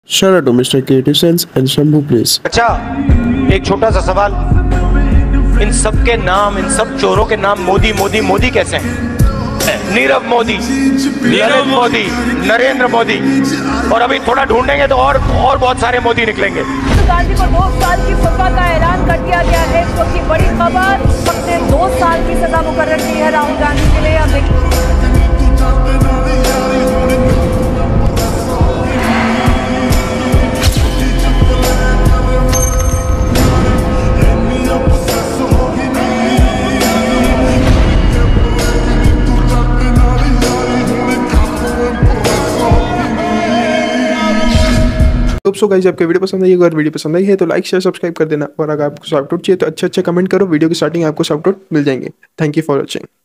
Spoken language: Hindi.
Shout out to Mr. Creative Sense and Shambhu please. अच्छा, एक छोटा सा सवाल, इन सब के नाम, इन सब चोरों के नाम मोदी मोदी मोदी कैसे हैं? नीरव मोदी, ललित मोदी, नरेंद्र मोदी, और अभी थोड़ा ढूंढेंगे तो और बहुत सारे मोदी निकलेंगे। गांधी को 2 साल की सजा का ऐलान कर दिया गया है। इस वक्त की बड़ी खबर, अपने 2 साल की सजा मुकर्रर की है राहुल गांधी के लिए। अब सो गाइस, आपको वीडियो पसंद आई, अगर वीडियो पसंद आई है तो लाइक शेयर सब्सक्राइब कर देना, और अगर आपको शॉर्ट आउट चाहिए तो अच्छे कमेंट करो, वीडियो की स्टार्टिंग आपको शॉर्ट आउट मिल जाएंगे। Thank you for watching.